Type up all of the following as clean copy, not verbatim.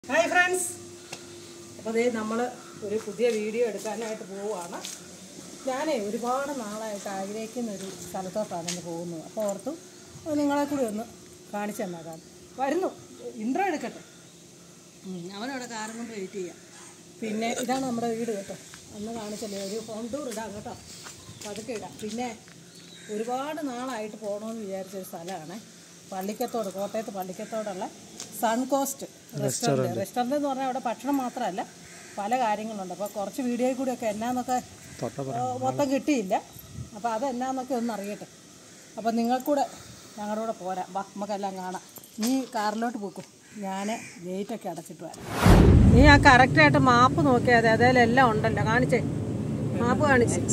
Hi friends, അപ്പോൾ ദേ നമ്മൾ ഒരു പുതിയ വീഡിയോ എടുക്കാനായിട്ട് പോവുകയാണ്. ഞാൻ ഒരുപാട് നാളായിട്ട് ആഗ്രഹിക്കുന്ന ഒരു സ്ഥലത്തോട്ടാണ് പോകുന്നത്. അപ്പോൾ ഓർത്തു നിങ്ങളെ കൂടി ഒന്ന് കാണിച്ചു തന്നേക്കാം. വരുന്നു, ഇൻട്രോ എടുക്കട്ടെ. അവനവിടെ കാറും കൊണ്ട് വെയിറ്റ് ചെയ്യാം. പിന്നെ ഇതാണ് നമ്മുടെ വീട് കേട്ടോ. അന്ന് കാണിച്ചല്ലേ, ഒരു ഹോം ടൂർ ഇടാം കേട്ടോ, പതുക്കെ ഇടാം. പിന്നെ ഒരുപാട് നാളായിട്ട് പോകണമെന്ന് വിചാരിച്ചൊരു സ്ഥലമാണ് പള്ളിക്കത്തോട്, കോട്ടയത്ത് പള്ളിക്കത്തോടുള്ള സൺകോസ്റ്റ് റെസ്റ്റോറൻറ്റ് എന്ന് പറഞ്ഞാൽ അവിടെ ഭക്ഷണം മാത്രമല്ല പല കാര്യങ്ങളുണ്ട്. അപ്പോൾ കുറച്ച് വീഡിയോയിൽ കൂടിയൊക്കെ എന്നാന്നൊക്കെ മൊത്തം കിട്ടിയില്ല. അപ്പോൾ അതെന്നാന്നൊക്കെ ഒന്ന് അറിയട്ടെ. അപ്പോൾ നിങ്ങൾക്കൂടെ ഞങ്ങളുടെ കൂടെ പോരാം. വാ, നമുക്കെല്ലാം കാണാം. നീ കാറിലോട്ട് പോക്കും, ഞാൻ ഗേറ്റൊക്കെ അടച്ചിട്ട് വരാം. നീ ആ കറക്റ്റായിട്ട് മാപ്പ് നോക്കിയാൽ അതിലെല്ലാം ഉണ്ടല്ലോ. കാണിച്ചേ, മാപ്പ് കാണിച്ച്.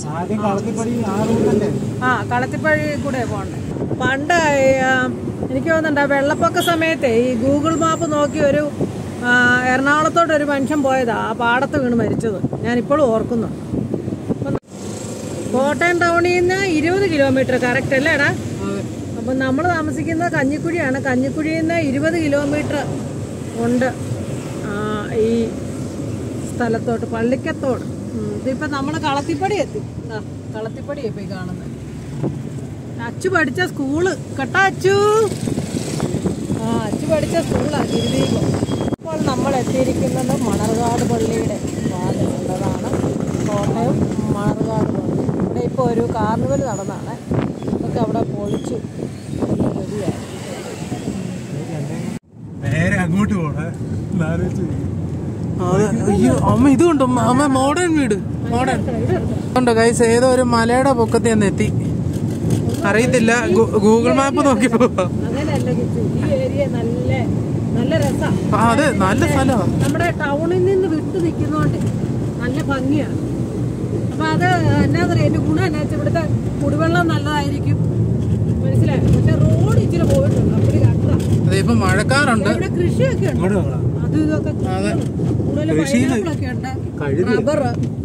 ആ, കളത്തിപ്പഴി കൂടെ പോകണ്ടേ. പണ്ട് എനിക്ക് തോന്നുന്നുണ്ട് വെള്ളപ്പൊക്ക സമയത്തെ ഈ ഗൂഗിൾ മാപ്പ് നോക്കി ഒരു എറണാകുളത്തോട്ടൊരു മനുഷ്യൻ പോയതാ, ആ പാടത്ത് വീണ് മരിച്ചത് ഞാനിപ്പോഴും ഓർക്കുന്നു. കോട്ടയം ടൗണിൽ നിന്ന് 20 കിലോമീറ്റർ കറക്റ്റ് അല്ലേ എടാ? അപ്പം നമ്മൾ താമസിക്കുന്നത് കഞ്ഞിക്കുഴിയാണ്. കഞ്ഞിക്കുഴിയിൽ നിന്ന് 20 കിലോമീറ്റർ ഉണ്ട് ഈ സ്ഥലത്തോട്ട്, പള്ളിക്കത്തോട്. ഇതിപ്പോൾ നമ്മൾ കളത്തിപ്പടി എത്തി. കളത്തിപ്പടിയാണ് ഇപ്പോൾ ഈ കാണുന്നത്. അച്ചു പഠിച്ച സ്കൂള് കേട്ടാ അച്ചു. അച്ചു പഠിച്ച സ്കൂളാണ് ഗിരിദീപം. ഇപ്പോൾ നമ്മൾ എത്തിയിരിക്കുന്നത് മണർകാട് പള്ളിയുടെ ഭാഗത്തുള്ളതാണ്. കോട്ടയം മണർകാട് പള്ളി. ഇവിടെ ഇപ്പോൾ ഒരു കാർണിവൽ നടന്നാണ്. ഇതൊക്കെ അവിടെ പൊളിച്ചു റെഡിയായി. അങ്ങോട്ട് പോണേ. അമ്മ ഇതുണ്ടോ അമ്മ? മോഡേൺ വീട്, മോഡേൺ ഉണ്ടോ ഗൈസ്? ഏതോ ഒരു മലയുടെ പൊക്കത്തിൽ നിന്ന് എത്തി, അറിയത്തില്ല. ഗൂഗിൾ മാപ്പ് നോക്കി പോവാം. അതെ, നല്ല സ്ഥലമാണ്. നമ്മുടെ ടൗണിൽ നിന്ന് വിട്ടു നിൽക്കുന്നോണ്ട് നല്ല ഭംഗിയാണ്. അപ്പൊ അത് എന്നാ പറയാ, എന്റെ ഗുണം എന്നാ വെച്ചാൽ ഇവിടുത്തെ കുടിവെള്ളം നല്ലതായിരിക്കും, മനസ്സിലായി. പക്ഷെ റോഡ് ഇച്ചിരി പോയിട്ടുണ്ട്. അപ്പടി കട്ട ഇപ്പൊ മഴക്കാറുണ്ട്. ഇവിടെ കൃഷിയൊക്കെ ഉണ്ട്, അതും ഇതൊക്കെ ഉണ്ട്. റബ്ബർ,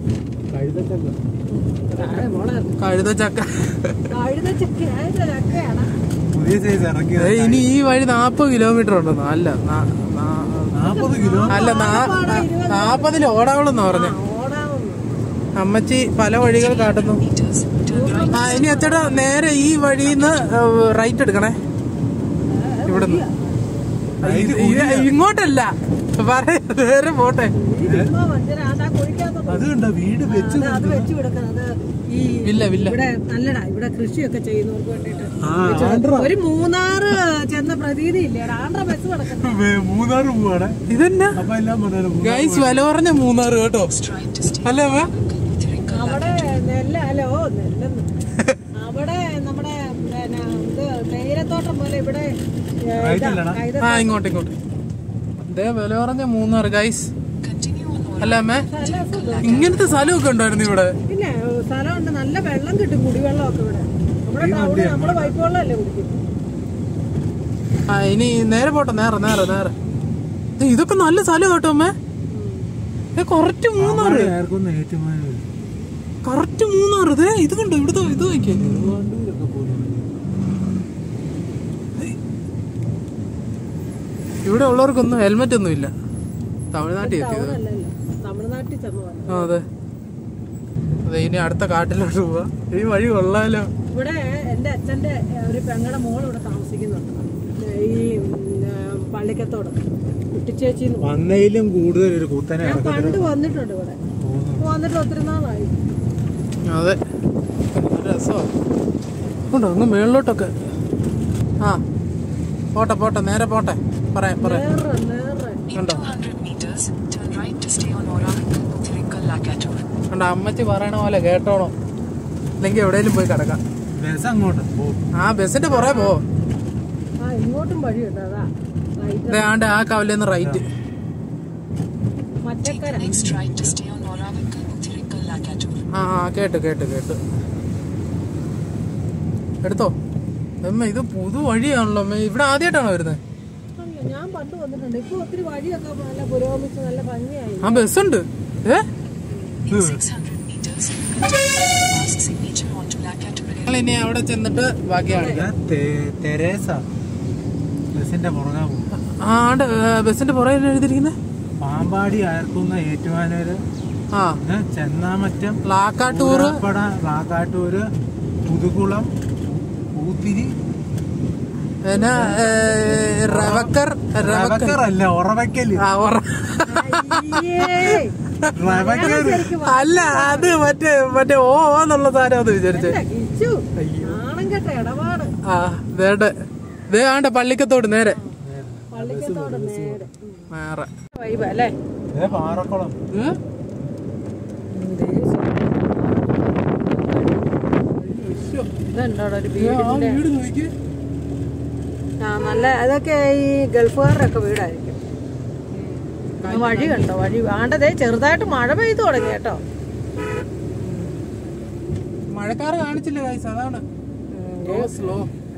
ഇനി ഈ വഴി 40 കിലോമീറ്റർ ഉണ്ട്. അല്ല 40 ഓടാവളെന്ന് പറഞ്ഞ അമ്മച്ചി പല വഴികൾ കാട്ടുന്നു. ഇനി എത്തട നേരെ ഈ വഴിന്ന് റൈറ്റ് എടുക്കണേ. ഇവിടുന്ന് ഇങ്ങോട്ടല്ല, നേരെ പോട്ടെ. അതുകൊണ്ടാ വീട് വെച്ച് ഇവിടെ നല്ലടാ. ഇവിടെ കൃഷിയൊക്കെ ചെയ്യുന്നവർക്ക് വേണ്ടിട്ട് ഒരു മൂന്നാറ് ചെന്ന പ്രതീതി ഇല്ലേ? ആന്ധ്ര ബസ് കിടക്കുന്നു. മൂന്നാറ് പോവാണ്. ഇതന്നെ ഗൈസ് വില പറഞ്ഞ മൂന്നാറ് കേട്ടോ. അല്ലേ അവിടെ നെല്ലോ നെല്ലെന്ന് അവിടെ നമ്മുടെ ഇത് തേയിലത്തോട്ടം പോലെ ഇവിടെ. ഇങ്ങോട്ട് ഇതേ വില പറഞ്ഞ മൂന്നാറ് ഗൈസ്. അല്ല അമ്മേ, ഇങ്ങനത്തെ സ്ഥലമൊക്കെ ഉണ്ടായിരുന്നു ഇവിടെ? പിന്നെ സ്ഥലമുണ്ട്, നല്ല വെള്ളം കിട്ടും, കുടിവെള്ളമൊക്കെ ഇവിടെ. നമ്മുടെ ടൗണിൽ നമ്മള് പൈപ്പ് വെള്ളമല്ലേ കുടിക്കും. ഇനി നേരെ പോട്ടെ, നേരെ. ഇതൊക്കെ നല്ല സ്ഥലം കേട്ടോ അമ്മേ. Correct Munnar, correct Munnar. ഇതേ ഇത് കണ്ടോ, ഇവിടുത്തെ ഇത് നോക്കിയേ. ഇവിടെ ഉള്ളവർക്കൊന്നും ഹെൽമെറ്റ് ഒന്നും ഇല്ല. തമിഴ്നാട്ടിൽ എത്തിയത്. അതെ, ഇനി അടുത്ത കാട്ടിലോട്ട് പോവാ. ഈ വഴി കൊള്ളാലോ. ഇവിടെ എന്റെ അച്ഛന്റെ ഒരു പെങ്ങളുടെ മോൾ ഇവിടെ താമസിക്കുന്നുണ്ട്, ഈ പള്ളിക്കത്തോട്. കുട്ടിച്ചേച്ചി വന്നതിലും കൂടുതൽ ഒരു കൂത്തനെ ഞാൻ പണ്ട് വന്നിട്ടുണ്ട് ഇവിടെ, വന്നിട്ട് ഒത്തിരി നാളായി. അതെ, രസമുണ്ടോ അങ്ങ് മേളിലോട്ടൊക്കെ. പോട്ടെ നേരെ പോട്ടെ. പറയാം കണ്ടോ കണ്ടോ, അമ്മച്ചി പറയണ പോലെ കേട്ടോണോ, അല്ലെങ്കിൽ എവിടെയെങ്കിലും പോയി കിടക്കാം. ബസിന്റെ പുറകെ പോ. ഇങ്ങോട്ടും വഴിയുണ്ട്. ആണ്ട് ആ കവലേന്ന് റൈറ്റ്. കേട്ട് എടുത്തോ അമ്മ. ഇത് പുതു വഴിയാണല്ലോ അമ്മ. ഇവിടെ ആദ്യമായിട്ടാണോ വരുന്നത്? ഞാൻ പണ്ട് വന്നിട്ടുണ്ട്. ഇപ്പൊ ഒത്തിരി വഴിയൊക്കെ നല്ല പുരോഗമിച്ച് നല്ല ഭംഗിയായി. ആ ബസ്സുണ്ട്. ഇനി അവിടെ ചെന്നിട്ട് ബാക്കിയാണ്. ബസിന്റെ പുറകെ ബസിന്റെ പുറകെ എഴുതിയിരിക്കുന്നത് പാമ്പാടി അയർക്കുന്ന ഏറ്റുമാനൂര്, ആ ചെന്നാമറ്റം, ലാക്കാട്ടൂറ്, ലാക്കാട്ടൂര്, പുതുകുളം, പൂത്തിരി, പിന്നെ റവക്കർ അല്ല ഉറവക്കല്, അല്ല അത് മറ്റേ ഓ എന്നുള്ള സാധനം അത് വിചാരിച്ചേ. ആ വേണ്ട പള്ളിക്കത്തോട് നേരെ അല്ലേ പാറക്കുളം. ഇതുണ്ടോ ഒരു വീടിന്റെ വീട് നോക്കി. നല്ല അതൊക്കെ ഈ ഗൾഫുകാരുടെയൊക്കെ വീടായിരിക്കും. വഴി കണ്ടോ, വഴി ആണ്ടതേ ചെറുതായിട്ട് മഴ പെയ്തു തുടങ്ങി കേട്ടോ. മഴക്കാറ് കാണിച്ചില്ല ഗൈസ്, അതാണ് സ്ലോ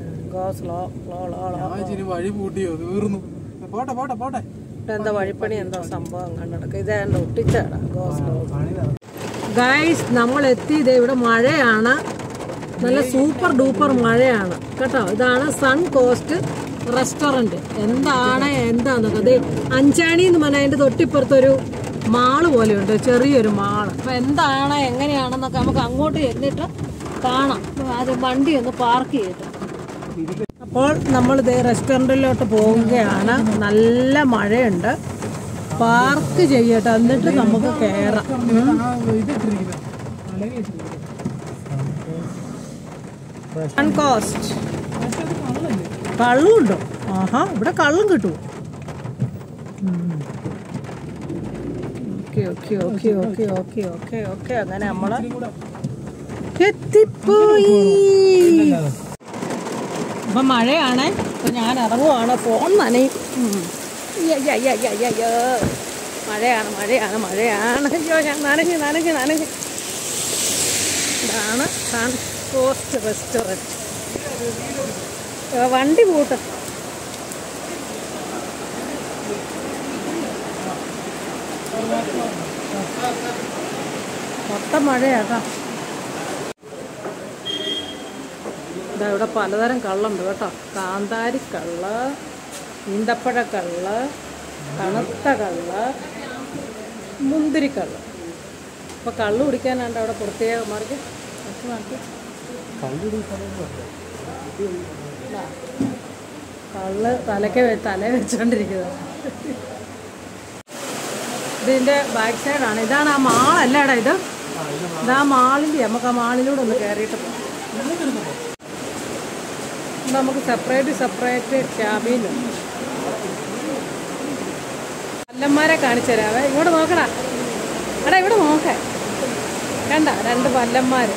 വഴി പൂട്ടിയോ തീർന്നു. പോട്ടെ പോട്ടെ പോട്ടെ. എന്താ വഴിപ്പണി എന്തോ സംഭവം കണ്ടെടുക്കുക. ഇതേണ്ട ഒട്ടിച്ചാടാ ഗോ സ്ലോ. ഗൈസ് നമ്മൾ എത്തിയത് ഇവിടെ മഴയാണ്, നല്ല സൂപ്പർ ഡൂപ്പർ മഴയാണ് കേട്ടോ. ഇതാണ് സൺ കോസ്റ്റ് റെസ്റ്റോറൻറ്റ്. എന്താന്നൊക്കെ അത് അഞ്ചാണി എന്ന് പറഞ്ഞാൽ അതിൻ്റെ തൊട്ടിപ്പുറത്തൊരു മാള് പോലെയുണ്ട്, ചെറിയൊരു മാള്. അപ്പം എന്താണ് എങ്ങനെയാണെന്നൊക്കെ നമുക്ക് അങ്ങോട്ട് ചെന്നിട്ട് കാണാം. അത് വണ്ടി ഒന്ന് പാർക്ക് ചെയ്തിട്ട്. അപ്പോൾ നമ്മളിത് റെസ്റ്റോറൻറ്റിലോട്ട് പോവുകയാണ്. നല്ല മഴയുണ്ട്, പാർക്ക് ചെയ്യട്ടെ, എന്നിട്ട് നമുക്ക് കയറാം. Sun cost കള്ളുണ്ടോ? ആഹാ, ഇവിടെ കള്ളും കിട്ടും. ഓക്കെ അങ്ങനെ നമ്മള് എത്തിപ്പോയി. ഇപ്പൊ മഴയാണ്, ഇപ്പൊ ഞാൻ ഇറങ്ങുവാണ്. ഫോൺ നനയും. മഴയാണ് മഴയാണ് മഴയാണ്. അയ്യോ ഞാൻ നനഞ്ഞ്. ഇതാണ് സൺ കോസ്റ്റ് റെസ്റ്റോറൻറ്റ്. വണ്ടി പൂട്ടും. മൊത്തം മഴയാട്ടോ. ഇതാ ഇവിടെ പലതരം കള്ളുണ്ട് കേട്ടോ. കാന്താരി കള്ള്, ഈന്തപ്പഴ കള്ള്, തണുത്ത കള്ള്, മുന്തിരിക്കള്ള്. അപ്പോൾ കള്ള് കുടിക്കാനാണ്ട് അവിടെ പ്രത്യേകം മാർക്ക് കള്ള് തല വെച്ചോണ്ടിരിക്കുന്നത്. ഇതിൻ്റെ ബാക്ക് സൈഡാണ്. ഇതാണ് ആ മാളല്ലേടാ ഇത്. ഇതാ മാളിൻ്റെ. നമുക്ക് ആ മാളിലൂടെ ഒന്ന് കയറിയിട്ട് പോകാം. നമുക്ക് സെപ്പറേറ്റ് ക്യാബിനുണ്ട്. പല്ലന്മാരെ കാണിച്ചു തരാവേ. ഇങ്ങോട്ട് നോക്കടാ. എടാ ഇവിടെ നോക്കേ, കണ്ട 2 പല്ലന്മാർ.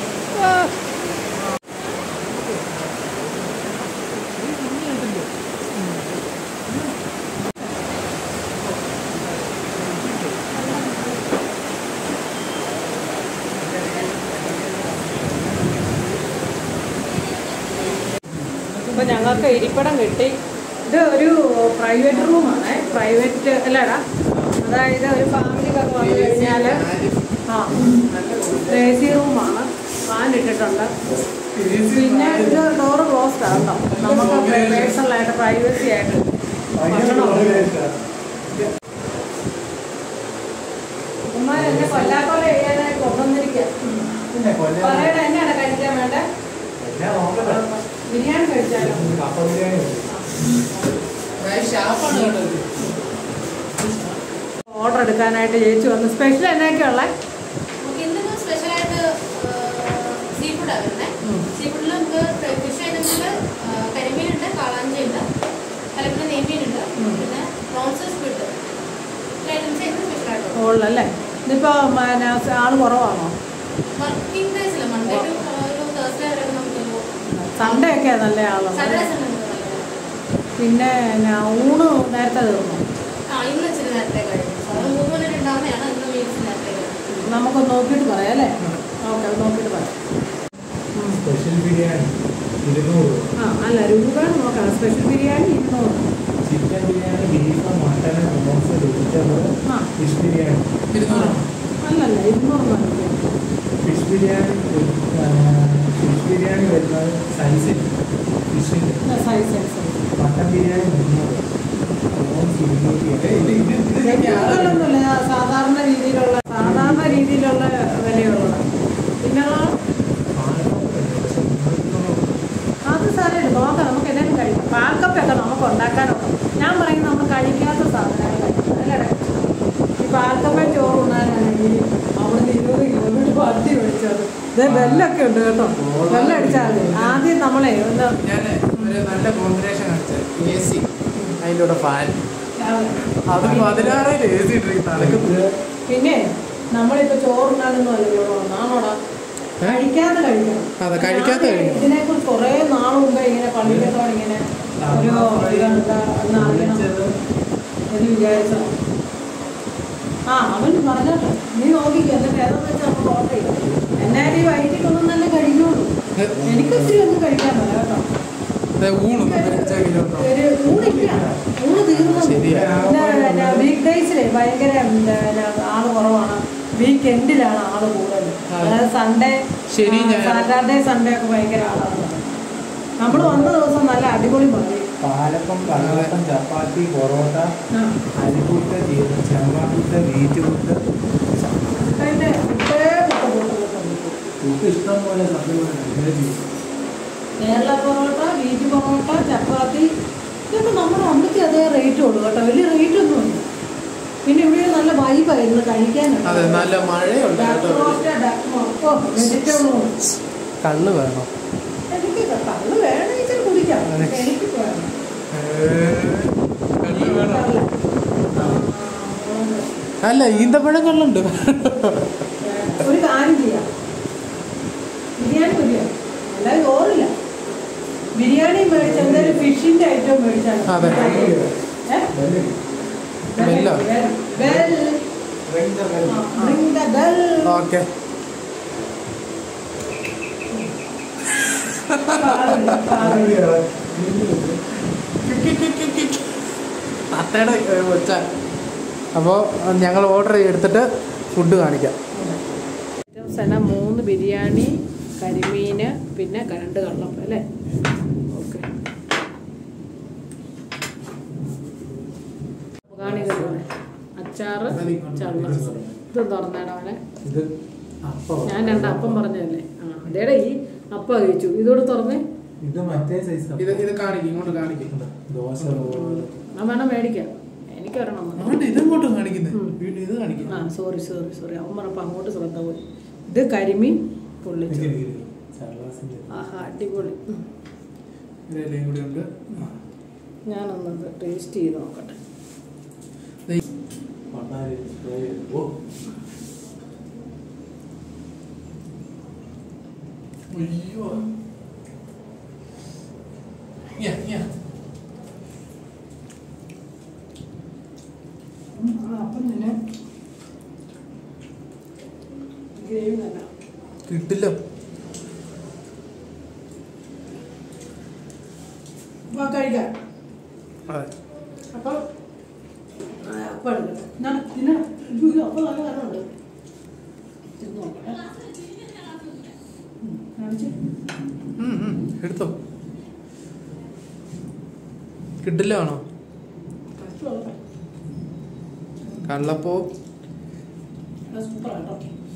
അപ്പോൾ ഞങ്ങൾക്ക് ഇരിപ്പിടം കിട്ടി. ഇത് ഒരു പ്രൈവറ്റ് റൂമാണ്. പ്രൈവറ്റ് അല്ലടാ, അതായത് ഒരു ഫാമിലിക്കൊക്കെ വന്നു കഴിഞ്ഞാൽ AC റൂമാണ്. ഫാൻ ഇട്ടിട്ടുണ്ട്. പിന്നെ ഇത് ഡോറ് ക്ലോസ്ഡ് ആണോ, നമുക്ക് പേഴ്സണലായിട്ട് പ്രൈവസി ആയിട്ട് ഉമ്മാരെന്നെ കൊല്ലാക്കൊല ചെയ്യാനായി കൊണ്ടുവന്നിരിക്കുക. പറയട്ടെ, എന്നാണ് കഴിക്കാൻ വേണ്ടേ? ബിരിയാണി കഴിച്ചാലോ? ഓർഡർ എടുക്കാനായിട്ട് ചേച്ചി വന്നു. സ്പെഷ്യൽ എന്നൊക്കെയുള്ള സ്പെഷ്യലായിട്ട് സീ ഫുഡാണ് വരുന്നത്. സീ ഫുഡിൽ നമുക്ക് ഫിഷ് ഐറ്റംസിൽ കരിമീനുണ്ട്, കാളാഞ്ചിയുണ്ട്, അല്ലെങ്കിൽ നെയ്മീനുണ്ട്, പിന്നെ പ്രോൺസ്, സ്ക്വിഡ് ഐറ്റംസ് സ്പെഷ്യലായിട്ട് ഉള്ളല്ലേ. ഇതിപ്പോൾ ആൾ കുറവാണോ? വർക്കിംഗ് ഡേയ്സില്ല, മൺഡേ ടു ഒരു തേഴ്സ്ഡേ വരെ നമുക്ക്. സൺഡേ ഒക്കെ നല്ല ആളാണ്. Sunday Sunday. പിന്നെ ഊണ് നേരത്തെ തീർന്നു. ഇന്ന് ഇച്ചിരി നേരത്തെ കഴിഞ്ഞു. 3 മണി ഉണ്ടാവുന്നതാണ്. ഇന്ന് മീൽസ് നേരത്തെ കഴിഞ്ഞു. നമുക്ക് നോക്കിയിട്ട് പറയാം അല്ലേ? ഓക്കെ, നോക്കിയിട്ട് പറയാം. സ്പെഷ്യൽ ബിരിയാണി 200. അല്ല രൂപയാണ് നോക്കാം. Special biryani 200. Chicken biryani, beef, mutton, prawns, vegetable, fish biryani. അല്ലല്ല 200. ഫിഷ് ബിരിയാണി വരുന്നത് സൈസിൽ ഫിഷിൻ്റെ. Size mutton biryani 300. കൂടുതലൊന്നുമില്ല, സാധാരണ രീതിയിലുള്ള വിലയുള്ളത്. പിന്നെ അത് സാരമില്ല, നോക്കാം, നമുക്ക് എന്തെങ്കിലും കഴിക്കാം. പാൽക്കപ്പൊക്കെ നമുക്ക് ഉണ്ടാക്കാനുണ്ട്. ഞാൻ പറയുന്നത് നമ്മൾ കഴിക്കാത്ത സാധനങ്ങൾ കഴിക്കണം, അല്ലേ? ഈ പാൽക്കപ്പ ചോറ് ഉണ്ണാനാണെങ്കിൽ അവിടുന്ന് 20 കിലോമീറ്റർ പട്ടി മേടിച്ചത്. ഇതേ ബെല്ലൊക്കെ ഉണ്ട് കേട്ടോ, ബെല്ലടിച്ചാൽ മതി. ആദ്യം നമ്മളെ ഒന്ന് നല്ല കോമ്പിനേഷൻ കാണിച്ചത് AC, അതിലൂടെ ഫാൻ, അത് 16 AC ഇട്ടിരിക്കുന്നത്. പിന്നെ നമ്മളിപ്പോ ചോറുണ്ടാകുന്നോ നാണോടാ കഴിക്കാതെ കഴിക്കണം. അതെ, കഴിക്കാതെ കഴിക്കണം. ഇതിനെക്കുറിച്ച് കുറേ നാൾ മുമ്പേ ഇങ്ങനെ പള്ളിക്കത്തോടെ ഇങ്ങനെ ഒരു അറിയണം എന്ന് വിചാരിച്ചത്. അവൻ പറഞ്ഞോട്ടെ, നീ നോക്കിക്കോ, എന്നിട്ട് ഏതെന്ന് വെച്ചാൽ നമുക്ക് ഓർഡർ ചെയ്യാം. എന്നാലും ഈ വൈകിട്ടൊന്നും തന്നെ കഴിക്കുള്ളൂ. എനിക്ക് ഒത്തിരി ഒന്നും കഴിക്കാൻ പറ്റില്ല കേട്ടോ. ഊണില്ല, ഊണ് തീർന്നു. വീക്ക് ഡേയ്സിലെ ഭയങ്കര ആള് കുറവാണ്, വീക്കെൻഡിലാണ് ആള് കൂടുതൽ. അതായത് സൺഡേ, സാറ്റർഡേ, സൺഡേ ഒക്കെ ഭയങ്കര ആളാണ്. നമ്മൾ വന്ന ദിവസം നല്ല അടിപൊളി മതി. പാലപ്പം, കള്ളപ്പം, ചപ്പാത്തി, പൊറോട്ട, അരിപ്പുട്ട്, ചെമ്പാപ്പുട്ട്, വീറ്റുപുട്ട്, ഇഷ്ടം പോലെ കേരള പൊറോട്ട, വീറ്റ് പൊറോട്ട, ചപ്പാത്തി, ഇതൊക്കെ നമ്മുടെ അമ്പത്തി അതേ റേറ്റ് ഉള്ളൂ കേട്ടോ, വലിയ റേറ്റ് ഒന്നുമില്ല. പിന്നെ ഇവിടെ നല്ല വൈബായിരുന്നു കഴിക്കാനുണ്ട്. നല്ല മഴയുണ്ട്. കള്ള് വേണം, എനിക്ക് കള്ള് വേണമെങ്കിൽ കുടിക്കാം, എനിക്ക് വേണം. അല്ല, ഈന്തപ്പഴം കള്ളുണ്ട്. ഒരു കാര്യം ചെയ്യാം, ബിരിയാണി മതിയോ? അല്ലാതെ ചോറില്ല, ബിരിയാണി മേടിച്ച എന്തായാലും ഫിഷിന്റെ ഐറ്റം മേടിച്ചാണ്. ഓക്കെ. അത്തയുടെ വെച്ച. അപ്പോൾ ഞങ്ങൾ ഓർഡർ എടുത്തിട്ട് ഫുഡ് കാണിക്കാം. 3 ബിരിയാണി, കരിമീന്, പിന്നെ 2 കള്ളപ്പം അല്ലേ? ഓക്കെ. അച്ചാറ്, ചള്ള. ഇത് തുറന്നേടാ അവനെ. ഞാൻ 2 അപ്പം പറഞ്ഞതല്ലേ? അതേടെ ഈ അപ്പം കഴിച്ചു. ഇതോട് തുറന്നേ. ഇത് മറ്റേ സൈസ്. ഇത് കാണിക്കും, ഇങ്ങോട്ട് കാണിക്കും. ദോശ വേണം മേടിക്കാം, എനിക്ക് ഒരെണ്ണം. ഇതങ്ങോട്ട് കാണിക്കുന്നത്, ഇത് കാണിക്കും. സോറി. അവൻ പറഞ്ഞപ്പോൾ അങ്ങോട്ട് ശ്രദ്ധ പോയി. ഇത് കരിമീൻ പൊള്ളിച്ചു. ആഹാ, അടിപൊളി. ഇതെല്ലാം കൂടി ഉണ്ട്. ഞാനൊന്നത് ടേസ്റ്റ് ചെയ്ത് നോക്കട്ടെ. അയ്യോ, അപ്പം തന്നെ ഗ്രേവി തന്നെ കിട്ടില്ല. കഴിക്കാം. അപ്പം അപ്പം എടുക്കട്ടെ, ഞാൻ തിന്നണം. അപ്പം നല്ല കാരണമുണ്ട്. തിന്ന് നോക്കട്ടെ. എടുത്തോ. കിട്ടില്ല ആണോ? കള്ളപ്പോ സൂപ്പറാട്ടോ,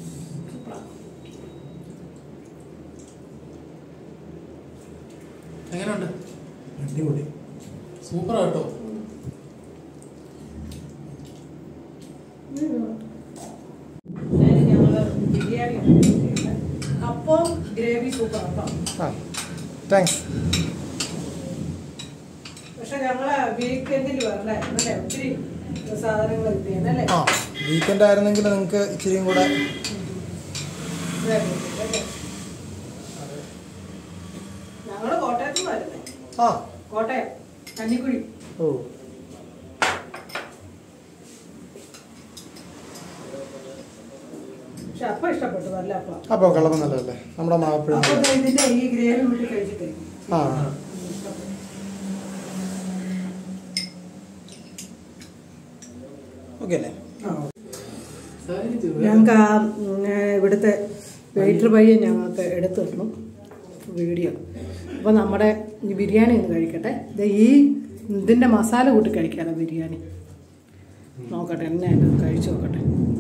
എങ്ങനെയുണ്ട്? അടിപൊളി, സൂപ്പറാട്ടോ. ഞങ്ങള് ബിരിയാണി അപ്പം ഗ്രേവി സൂപ്പറാട്ടോ. താങ്ക്സ്. പക്ഷെ ഞങ്ങള് വീക്കെൻഡിൽ വരണ്ടായിരുന്നു അല്ലേ? ഒത്തിരി സാധനങ്ങൾ കിട്ടിയെന്നല്ലേ? വീക്കെൻഡ് ആയിരുന്നെങ്കിൽ നിങ്ങൾക്ക് ഇച്ചിരിയും കൂടെ. ഞങ്ങള് കോട്ടയത്ത് നിന്ന് വരുന്നേ. കോട്ടയം കഞ്ഞിക്കുഴി. പക്ഷെ അപ്പം ഇഷ്ടപ്പെട്ടു, നല്ല അപ്പം. അപ്പോൾ കള്ളപ്പം നല്ലതല്ലേ? നമ്മുടെ മാവപ്പഴം. ഇതിന്റെ ഈ ഗ്രേവി കൂട്ടി കഴിച്ചിട്ടേ. ഓക്കെ അല്ലേ? ഞങ്ങൾക്ക് ഇവിടുത്തെ വെയിറ്റർ പയ്യൻ ഞങ്ങൾക്ക് എടുത്തു തരണം വീഡിയോ. അപ്പോൾ നമ്മുടെ ഈ ബിരിയാണി ഒന്ന് കഴിക്കട്ടെ. ഈ ഇതിൻ്റെ മസാല കൂട്ടി കഴിക്കാമല്ലോ ബിരിയാണി. നോക്കട്ടെ എന്നെ കഴിച്ചു നോക്കട്ടെ.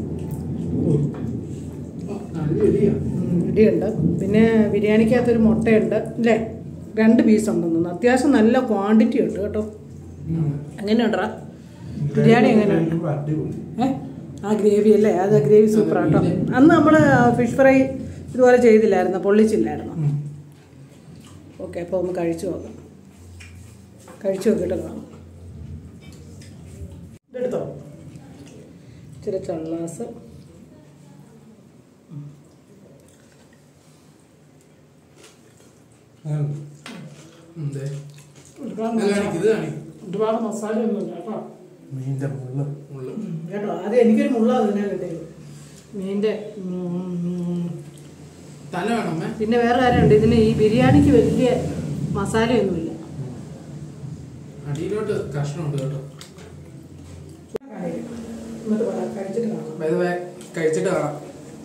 ഇടിയുണ്ട്, പിന്നെ ബിരിയാണിക്കകത്തൊരു മുട്ടയുണ്ട് അല്ലേ, 2 പീസ് ഉണ്ടെന്ന്. അത്യാവശ്യം നല്ല ക്വാണ്ടിറ്റി ഉണ്ട് കേട്ടോ. എങ്ങനെയുണ്ടാ ബിരിയാണി? എങ്ങനെയുണ്ട്? ആ ഗ്രേവി അല്ലേ, അത് ഗ്രേവി സൂപ്പറാണ് കേട്ടോ. അന്ന് നമ്മൾ ഫിഷ് ഫ്രൈ ഇതുപോലെ ചെയ്തില്ലായിരുന്നു, പൊള്ളിച്ചില്ലായിരുന്നു. ഓക്കെ, അപ്പോൾ ഒന്ന് കഴിച്ചു നോക്കാം. കഴിച്ചു നോക്കിയിട്ട് കാണാം. ഇതെടുത്തോ, ഇച്ചിരി ചള്ളാസ്. ഒരുപാട് മസാലയൊന്നുമില്ല കേട്ടോ. മീൻ്റെ മുള്ള് കേട്ടോ, ആദ്യം എനിക്കൊരു മുള്ള തന്നെ കിട്ടിയത് മീൻ്റെ തല വേണമേ. പിന്നെ വേറെ കാര്യമുണ്ട്, ഇതിന് ഈ ബിരിയാണിക്ക് വലിയ മസാലയൊന്നുമില്ല. അടിയിലോട്ട് കഷ്ണമുണ്ട് കേട്ടോ. കഴിച്ചിട്ട് കാണാം.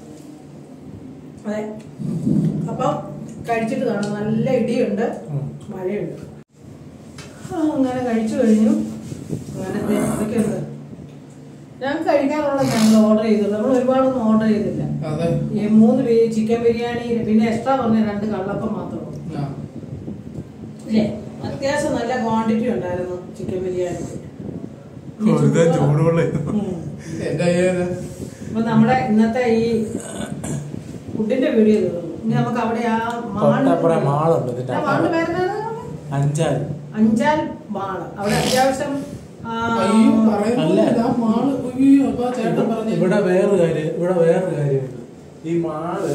അതെ, അപ്പം കഴിച്ചിട്ട് കാണാം. നല്ല ഇടിയുണ്ട്, മഴയുണ്ട്. അങ്ങനെ കഴിച്ചു കഴിഞ്ഞു. അങ്ങനെ എന്തൊക്കെയുണ്ട് ഞാൻ കഴിക്കാറുള്ളത്, ഞങ്ങൾ ഓർഡർ ചെയ്തത്. നമ്മൾ ഒരുപാടൊന്നും ഓർഡർ ചെയ്തില്ല. ഈ 3 ചിക്കൻ ബിരിയാണി, പിന്നെ എക്സ്ട്രാ പറഞ്ഞ 2 കള്ളപ്പം മാത്രമേ ഇല്ലേ. അത്യാവശ്യം നല്ല ക്വാണ്ടിറ്റി ഉണ്ടായിരുന്നു ചിക്കൻ ബിരിയാണി. അപ്പൊ നമ്മുടെ ഇന്നത്തെ ഈ ഫുഡിന്റെ വീഡിയോ തീർന്നു. ഇനി നമുക്ക് അവിടെ ആ മാളുണ്ട്, അഞ്ചാൽ മാള്. അവിടെ അത്യാവശ്യം ഇവിടെ വേറൊരു കാര്യമുണ്ട്. ഈ മാള്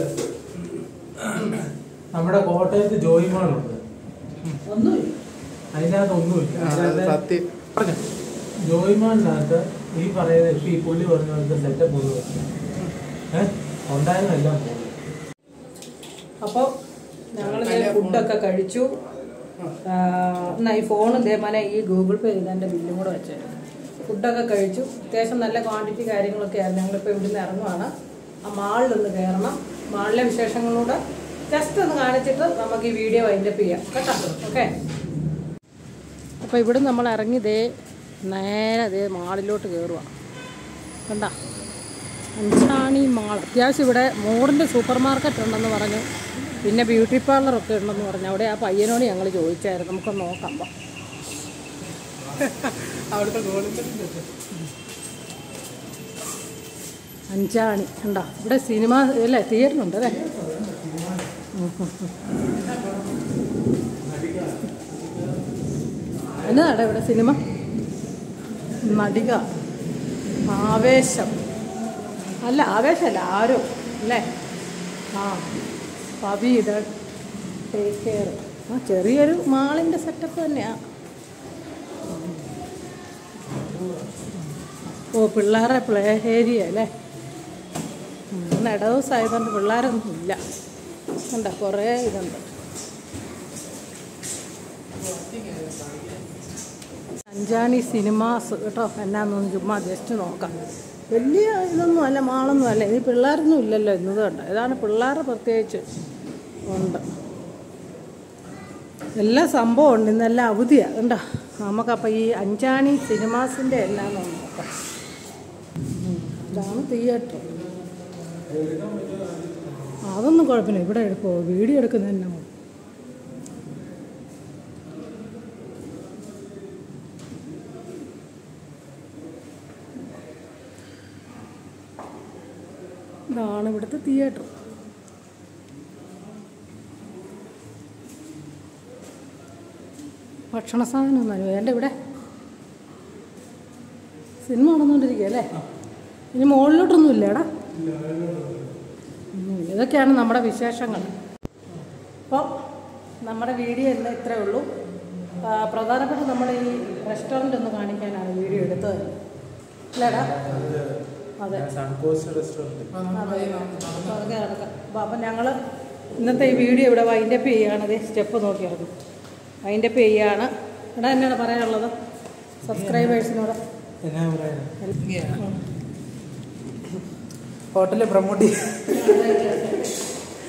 നമ്മുടെ കോട്ടയത്ത് ജോയി മാളുണ്ട്, അതിനകത്ത് ഒന്നുമില്ല. ജോയി മാളിനകത്ത് ഈ പറയുന്ന ഈ പുള്ളി പറഞ്ഞ പോലത്തെ സെറ്റപ്പ് ഒന്നും ഉണ്ടായിരുന്നെല്ലാം പോകും. അപ്പോൾ ഞങ്ങൾ ഫുഡൊക്കെ കഴിച്ചു. എന്നാ ഈ ഫോൺ ഇതേപോലെ ഈ ഗൂഗിൾ പേ ചെയ്തതിൻ്റെ ബില്ലും കൂടെ വെച്ചത്. ഫുഡൊക്കെ കഴിച്ചു. അത്യാവശ്യം നല്ല ക്വാണ്ടിറ്റി കാര്യങ്ങളൊക്കെ ആയിരുന്നു. ഞങ്ങളിപ്പോൾ ഇവിടുന്ന് ഇറങ്ങുവാണ്. ആ മാളിലൊന്ന് കയറണം. മാളിലെ വിശേഷങ്ങളൂടെ ജസ്റ്റ് ഒന്ന് കാണിച്ചിട്ട് നമുക്ക് ഈ വീഡിയോ വൈൻഡപ്പ് ചെയ്യാം കേട്ടോ. ഓക്കെ, അപ്പോൾ ഇവിടെ നമ്മൾ ഇറങ്ങി നേരെ മാളിലോട്ട് കയറുക. കണ്ട, അഞ്ചാണി മാൾ. അത്യാവശ്യം ഇവിടെ മോഡിൻ്റെ സൂപ്പർ മാർക്കറ്റ് ഉണ്ടെന്ന് പറഞ്ഞു, പിന്നെ ബ്യൂട്ടി പാർലറൊക്കെ ഉണ്ടെന്ന് പറഞ്ഞു. അവിടെ ആ പയ്യനോട് ഞങ്ങൾ ചോദിച്ചായിരുന്നു. നമുക്കൊന്ന് നോക്കാം. അവിടുത്തെ അഞ്ചാണി ഉണ്ടോ? ഇവിടെ സിനിമ അല്ലേ, തിയേറ്ററുണ്ട് അല്ലേ? എന്നതാടെ ഇവിടെ സിനിമ? നടിക, ആവേശം അല്ല, ആവേശമല്ല, ആരോ അല്ലേ? Pavitha, take care. ചെറിയൊരു മാളിൻ്റെ സെറ്റപ്പ് തന്നെയാണ്. ഓ, പിള്ളേരുടെ പ്ലേ ഏരിയ അല്ലേ? ഇന്ന് ഇട ദിവസമായതുകൊണ്ട് പിള്ളേരൊന്നും ഇല്ല. കണ്ട കുറേ ഇതുണ്ട്. അഞ്ചാണി സിനിമാസ് കേട്ടോ. എന്നാന്നൊന്ന് ചുമ്മാ ജസ്റ്റ് നോക്കാം. വലിയ ഇതൊന്നും അല്ല, മാളൊന്നും അല്ല. ഇത് പിള്ളേരൊന്നും ഇല്ലല്ലോ ഇന്നത് കണ്ട. ഇതാണ് പിള്ളേർ പ്രത്യേകിച്ച് ഉണ്ട്. എല്ലാ സംഭവം ഉണ്ട്. ഇന്നെല്ലാം അവധിയാണ് കണ്ടോ. നമുക്കപ്പോൾ ഈ അഞ്ചാണി സിനിമാസിൻ്റെ എല്ലാം നോക്കാം. ഇതാണ് തിയേറ്റർ. അതൊന്നും കുഴപ്പമില്ല. ഇവിടെ വീഡിയോ എടുക്കുന്നത് തന്നെ. ഇതാണ് ഇവിടുത്തെ തിയേറ്റർ. ഭക്ഷണ സാധനം ഒന്നും എൻ്റെ ഇവിടെ സിനിമ നടന്നുകൊണ്ടിരിക്കുക അല്ലേ? ഇനി മുകളിലോട്ടൊന്നും ഇല്ല എടാ. ഇതൊക്കെയാണ് നമ്മുടെ വിശേഷങ്ങൾ. അപ്പോൾ നമ്മുടെ വീഡിയോ എല്ലാം ഇത്രയേ ഉള്ളൂ. പ്രധാനപ്പെട്ട നമ്മുടെ ഈ റെസ്റ്റോറൻ്റ് ഒന്ന് കാണിക്കാനാണ് വീഡിയോ എടുത്തത് അല്ലേടാ? അതെ, അതൊക്കെ നടക്കാം. അപ്പം ഞങ്ങൾ ഇന്നത്തെ ഈ വീഡിയോ ഇവിടെ വൈൻഡപ്പ് ചെയ്യുകയാണ്. അതേ സ്റ്റെപ്പ് നോക്കിയായിരുന്നു. വൈൻഡപ്പ് ചെയ്യുകയാണ്. എടാ എന്നാണ് പറയാനുള്ളത് സബ്സ്ക്രൈബേഴ്സിനോട്? ഹോട്ടലിൽ പ്രമോട്ട് ചെയ്യും.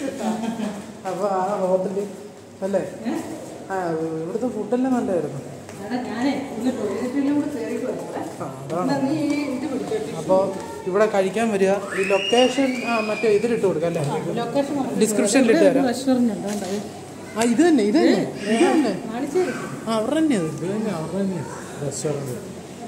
അപ്പോൾ ആ ഹോട്ടല് അല്ലേ, ഇവിടുത്തെ ഫുഡെല്ലാം നല്ലതായിരുന്നു. ഞാനേ ഒന്ന് ടോയ്ലറ്റിലൂടെ കയറിപ്പോയത്. നീ ഇത് പിടിച്ചോട്ടി. അപ്പോൾ ഇവിടെ കഴിക്കാൻ വരിക. ഈ ലൊക്കേഷൻ മറ്റേ ഇതിലിട്ട് കൊടുക്കാം അല്ലേ? ലൊക്കേഷൻ ഡിസ്ക്രിപ്ഷനിലിട്ട് തരാം. റെസ്റ്റോറൻറ്റ് ഉണ്ട് കേട്ടോ. ഇത് തന്നെ ഇത് തന്നെ ഇത് തന്നെ കാണിച്ചു അവിടെ തന്നെ ഇത് തന്നെ അവിടെ തന്നെ റെസ്റ്റോറൻറ്റ്.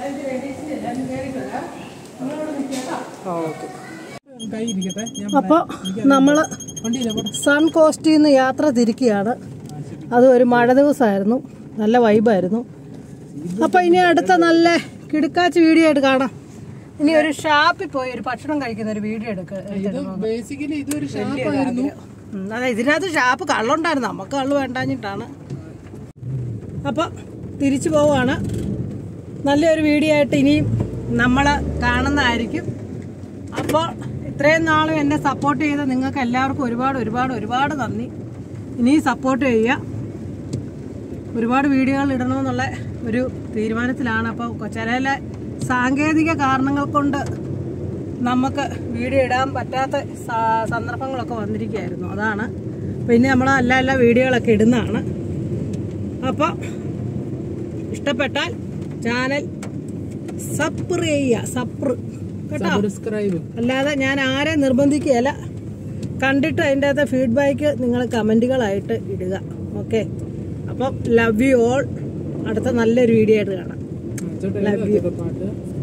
ഓക്കെ കൈ ഇരിക്കട്ടെ. അപ്പോൾ നമ്മൾ സൺ കോസ്റ്റിൽ നിന്ന് യാത്ര തിരിക്കുകയാണ്. അത് ഒരു മഴ ദിവസമായിരുന്നു, നല്ല വൈബായിരുന്നു. അപ്പോൾ ഇനി അടുത്ത നല്ല കിടുക്കാച്ച് വീഡിയോ ആയിട്ട് കാണാം. ഇനി ഒരു ഷാപ്പിൽ പോയി ഒരു ഭക്ഷണം കഴിക്കുന്ന ഒരു വീഡിയോ ബേസിക്കലി ഇതൊരു ഷാപ്പായിരുന്നു. അതെ, ഇതിനകത്ത് ഷാപ്പ് കള്ളുണ്ടായിരുന്നു, നമുക്ക് കള്ള് വേണ്ടാഞ്ഞിട്ടാണ്. അപ്പോൾ തിരിച്ചു പോവുകയാണ്. നല്ലൊരു വീഡിയോ ആയിട്ട് ഇനിയും നമ്മൾ കാണുന്നതായിരിക്കും. അപ്പോൾ ഇത്രയും നാളും എന്നെ സപ്പോർട്ട് ചെയ്ത നിങ്ങൾക്ക് എല്ലാവർക്കും ഒരുപാട് ഒരുപാട് ഒരുപാട് നന്ദി. ഇനിയും സപ്പോർട്ട് ചെയ്യുക. ഒരുപാട് വീഡിയോകൾ ഇടണമെന്നുള്ള ഒരു തീരുമാനത്തിലാണ്. അപ്പോൾ ചില സാങ്കേതിക കാരണങ്ങൾ കൊണ്ട് നമുക്ക് വീഡിയോ ഇടാൻ പറ്റാത്ത സന്ദർഭങ്ങളൊക്കെ വന്നിരിക്കുകയായിരുന്നു. അതാണ്. പിന്നെ നമ്മൾ എല്ലാ വീഡിയോകളൊക്കെ ഇടുന്നതാണ്. അപ്പോൾ ഇഷ്ടപ്പെട്ടാൽ ചാനൽ സബ്സ്ക്രൈബ് അല്ലാതെ ഞാൻ ആരെ നിർബന്ധിക്കുകയല്ല. കണ്ടിട്ട് അതിൻ്റെ അകത്ത് ഫീഡ്ബാക്ക് നിങ്ങൾ കമൻറ്റുകളായിട്ട് ഇടുക. ഓക്കെ, അപ്പം ലവ് യു ഓൾ. അടുത്ത നല്ലൊരു വീഡിയോ ആയിട്ട് കാണാം. Love U.